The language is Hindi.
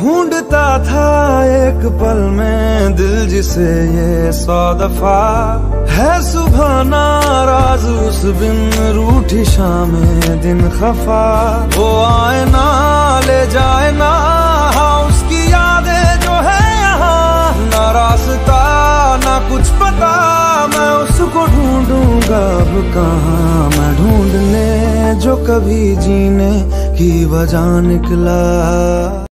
ढूंढता था एक पल में दिल जिसे ये 100 दफा है सुबह नाराज उस बिन रूठी शामें दिन खफा। वो आए ना ले जाए ना उसकी यादें जो है यहाँ, ना रास्ता ना कुछ पता मैं उसको ढूंढूंगा अब कहाँ। मैं ढूंढने जो कभी जीने की वजह निकला।